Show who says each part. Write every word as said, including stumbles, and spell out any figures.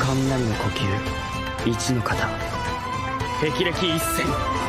Speaker 1: 雷の呼吸一の型霹靂一閃。